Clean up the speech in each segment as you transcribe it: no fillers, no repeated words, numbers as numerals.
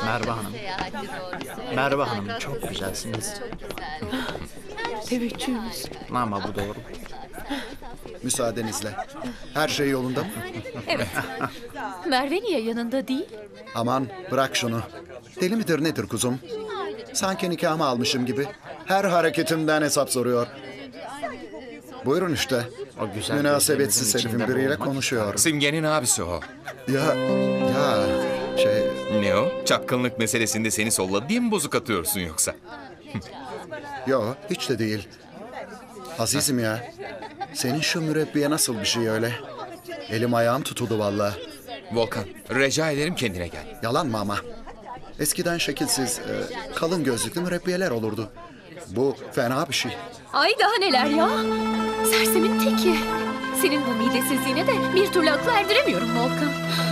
Merve Hanım. Merve Hanım çok güzelsiniz. Teveccühünüz. Ama bu doğru. Müsaadenizle. Her şey yolunda mı? Evet. Merve niye yanında değil? Aman bırak şunu. Deli midir nedir kuzum? Sanki nikahımı almışım gibi. Her hareketimden hesap soruyor. Buyurun işte. O güzel Münasebetsiz gözlerinizin herifin içinde biriyle boğulmak. konuşuyor. Simge'nin abisi o. Ya şey... Ne o? Çapkınlık meselesinde seni solladı diye mi bozuk atıyorsun yoksa? Yo hiç de değil. Azizim ya. Senin şu mürebbiye nasıl bir şey öyle? Elim ayağım tutuldu vallahi. Volkan, rica ederim kendine gel. Yalan mı ama? Eskiden şekilsiz, kalın gözlüklü mürebbiyeler olurdu. Bu fena bir şey. Ay daha neler ya. Sersemin teki. Senin bu midesizliğine de bir türlü akıl erdiremiyorum Volkan.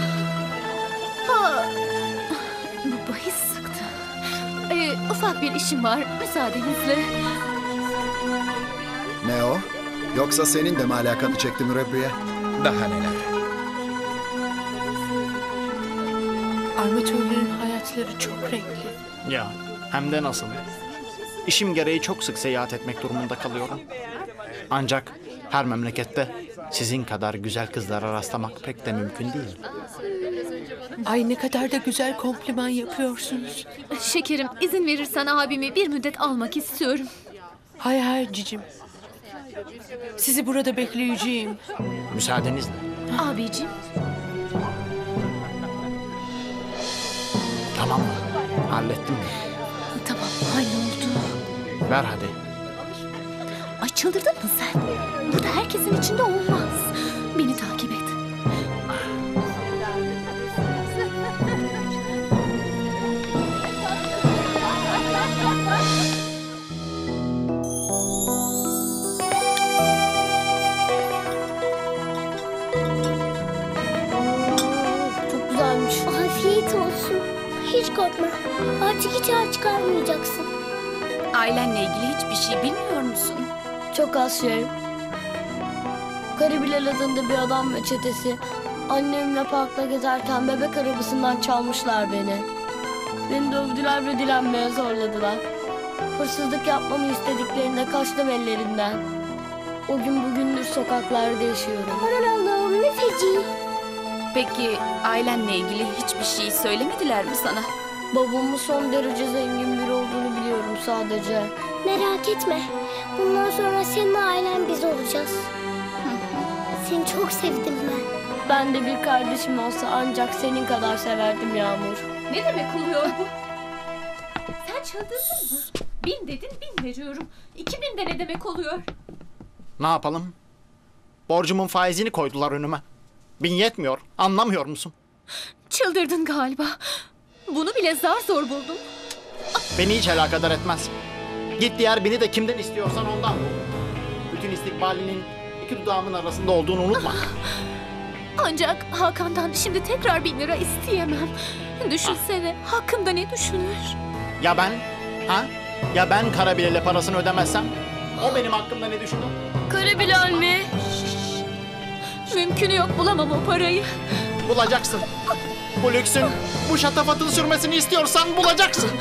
Ha, bu bahis sıktı. Ufak bir işim var müsaadenizle. Ne o? Yoksa senin de mi alakanı çekti mürebbiye? Daha neler? Armatörlerin hayatları çok renkli. Ya hem de nasıl? İşim gereği çok sık seyahat etmek durumunda kalıyorum. Ancak her memlekette sizin kadar güzel kızlara rastlamak pek de mümkün değil. Ay ne kadar da güzel kompliman yapıyorsunuz. Şekerim izin verirsen abimi bir müddet almak istiyorum. Hay hay cicim. Sizi burada bekleyeceğim. Müsaadenizle. Abicim. Tamam mı? Hallettim mi? Tamam halloldu. Ver hadi. Ay çıldırdın mı sen? Burada herkesin içinde olmaz. Beni takip et. Çok güzelmiş. Afiyet olsun. Hiç korkma. Artık hiç ağır çıkarmayacaksın. Ailenle ilgili hiçbir şey bilmiyor musun? Çok az şey. Karabilal adında bir adam ve çetesi annemle parkta gezerken bebek arabasından çalmışlar beni. Beni dövdüler ve dilenmeye zorladılar. Hırsızlık yapmamı istediklerinde kaçtım ellerinden. O gün bugündür sokaklarda yaşıyorum. Aman Allah'ım ne feci. Peki ailenle ilgili hiçbir şey söylemediler mi sana? Babamın son derece zengin biri olduğunu biliyorum sadece. Merak etme. Bundan sonra senin ailen biz olacağız. Seni çok sevdim ben. Ben de bir kardeşim olsa ancak senin kadar severdim Yağmur. Ne demek oluyor bu? Sen çıldırdın mı? 1000 dedin 1000 veriyorum. 2000 de ne demek oluyor? Ne yapalım? Borcumun faizini koydular önüme. 1000 yetmiyor. Anlamıyor musun? Çıldırdın galiba. Bunu bile zar zor buldum. Beni hiç alakadar etmez. Git diğer beni de kimden istiyorsan ondan bul. Bütün istikbalinin iki dudağımın arasında olduğunu unutma. Ancak Hakan'dan şimdi tekrar 1000 lira isteyemem. Düşünsene hakkında ne düşünür? Ya ben? Ha? Ya ben Karabilal'e parasını ödemezsem? O benim hakkımda ne düşünür? Karabilal mi? Mümkünü yok, bulamam o parayı. Bulacaksın. Bu lüksün, bu şatafatın sürmesini istiyorsan bulacaksın.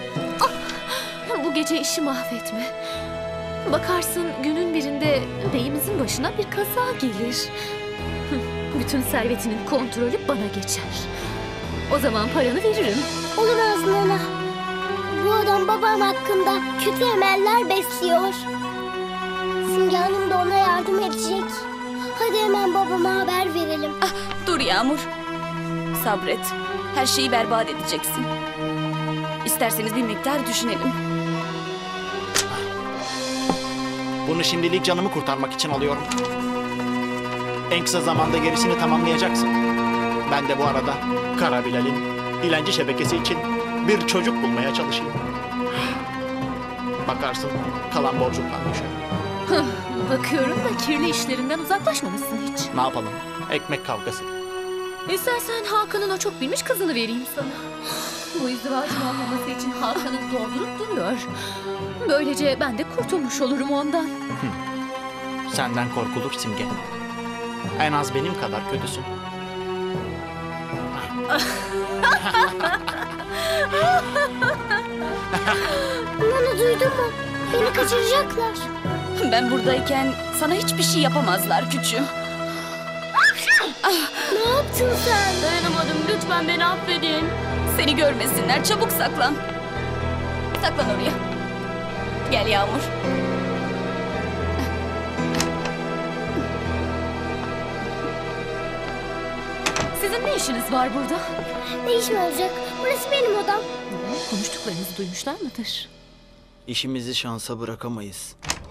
Bu gece işi mahvetme. Bakarsın günün birinde beyimizin başına bir kaza gelir. Bütün servetinin kontrolü bana geçer. O zaman paranı veririm. Olmaz Nana. Bu adam babam hakkında kötü emeller besliyor. Simge Hanım da ona yardım edecek. Hadi hemen babama haber verelim. Dur Yağmur. Sabret. Her şeyi berbat edeceksin. İsterseniz bir miktar düşünelim. Bunu şimdilik canımı kurtarmak için alıyorum. En kısa zamanda gerisini tamamlayacaksın. Ben de bu arada Karabilal'in dilenci şebekesi için bir çocuk bulmaya çalışayım. Bakarsın kalan borcumdan düşer. Bakıyorum da kirli işlerinden uzaklaşmamışsın hiç. Ne yapalım? Ekmek kavgası. İstersen Hakan'ın o çok bilmiş kızını vereyim sana. Bu izdivacın olmaması için Hakan'ı doldurup duruyor. Böylece ben de kurtulmuş olurum ondan. Senden korkulur Simge. En az benim kadar kötüsün. Duydun mu? Beni kaçıracaklar. Ben buradayken sana hiçbir şey yapamazlar küçüğüm. Ne yaptın sen? Dayanamadım. Lütfen beni affedin. Seni görmesinler. Çabuk saklan. Saklan oraya. Gel Yağmur. Sizin ne işiniz var burada? Ne işim olacak? Burası benim odam. Konuştuklarınızı duymuşlar mıdır? İşimizi şansa bırakamayız.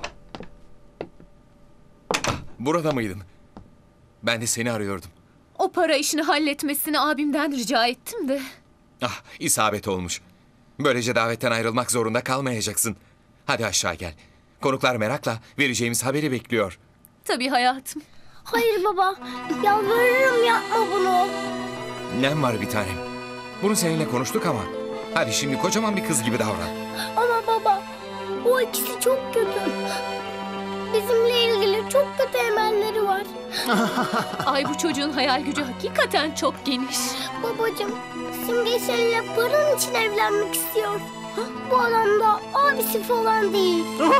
Burada mıydın? Ben de seni arıyordum. O para işini halletmesini abimden rica ettim de. Ah, isabet olmuş. Böylece davetten ayrılmak zorunda kalmayacaksın. Hadi aşağı gel. Konuklar merakla vereceğimiz haberi bekliyor. Tabii hayatım. Hayır baba. Yalvarırım yapma bunu. Nem var bir tanem. Bunu seninle konuştuk ama. Hadi şimdi kocaman bir kız gibi davran. Ama baba, o ikisi çok kötü. Bizimle ilgili çok kötü emelleri var. Ay bu çocuğun hayal gücü hakikaten çok geniş. Babacığım, Simge seninle paran için evlenmek istiyor. Bu adam da abisi falan değil.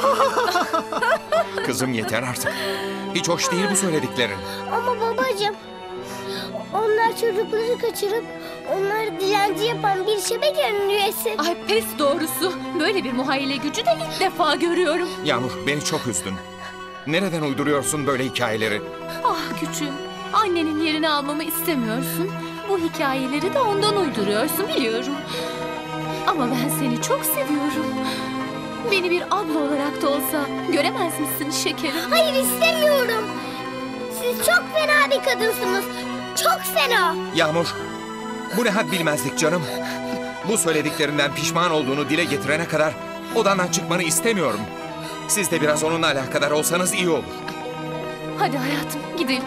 Kızım yeter artık. Hiç hoş değil bu söylediklerin. Ama babacığım, onlar çocukları kaçırıp onları dilenci yapan bir şebekenin üyesi. Ay pes doğrusu. Böyle bir muhayyile gücü de ilk defa görüyorum. Yağmur beni çok üzdün. Nereden uyduruyorsun böyle hikayeleri? Ah küçüğüm. Annenin yerini almamı istemiyorsun. Bu hikayeleri de ondan uyduruyorsun biliyorum. Ama ben seni çok seviyorum. Beni bir abla olarak da olsa göremez misin şekerim? Hayır istemiyorum. Siz çok fena bir kadınsınız. Çok fena. Yağmur, bu ne had bilmezlik canım. Bu söylediklerinden pişman olduğunu dile getirene kadar odandan çıkmanı istemiyorum. Siz de biraz onunla alakadar olsanız iyi olur. Hadi hayatım gidelim.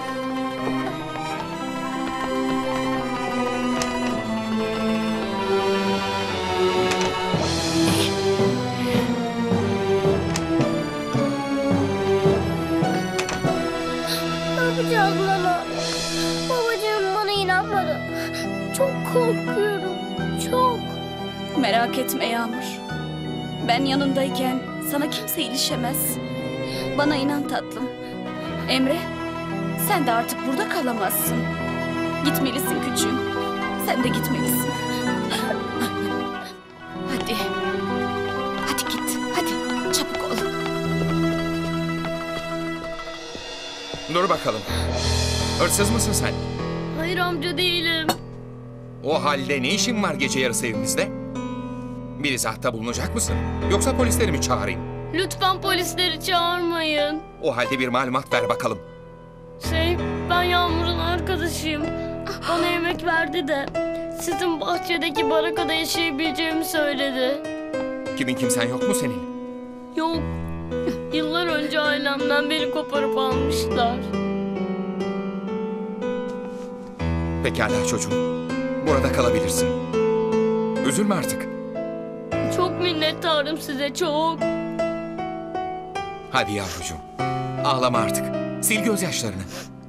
Ne yapacağız Nana? Babacığım bana inanmadı. Çok korkuyorum. Çok. Merak etme Yağmur. Ben yanındayken sana kimse ilişemez. Bana inan tatlım. Emre, sen de artık burada kalamazsın. Gitmelisin küçüğüm. Sen de gitmelisin. Hadi. Hadi git. Hadi. Çabuk ol. Dur bakalım. Hırsız mısın sen? Hayır amca değilim. O halde ne işin var gece yarısı evimizde? Bir izahatta bulunacak mısın? Yoksa polisleri mi çağırayım? Lütfen polisleri çağırmayın. O halde bir malumat ver bakalım. Ben Yağmur'un arkadaşıyım. Bana yemek verdi de sizin bahçedeki barakada yaşayabileceğimi söyledi. Kimin kimsen yok mu senin? Yok. Yıllar önce ailemden beni koparıp almışlar. Pekala çocuğum. Burada kalabilirsin. Üzülme artık. Çok minnettarım size çok. Hadi yavrucuğum. Ağlama artık. Sil gözyaşlarını.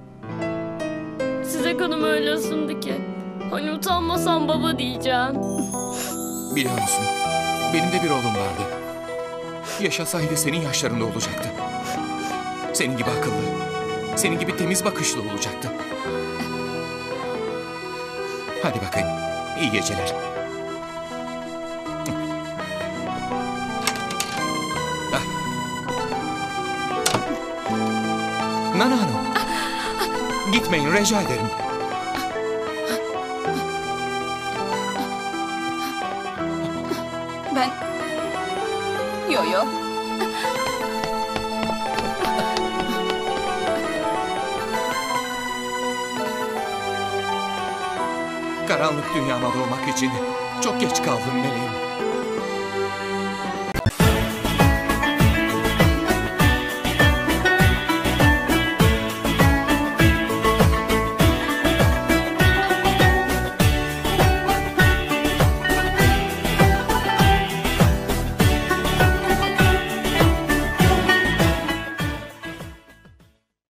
Size kanım öyle ısındı ki. Hani utanmasam baba diyeceğim. Biliyor musun? Benim de bir oğlum vardı. Yaşasaydı senin yaşlarında olacaktı. Senin gibi akıllı, senin gibi temiz bakışlı olacaktı. Hadi bakayım. İyi geceler. Ah. Nana Hanım. Gitmeyin rica ederim. Ben... Yo. Karanlık dünyama doğmak için çok geç kaldım meleğim.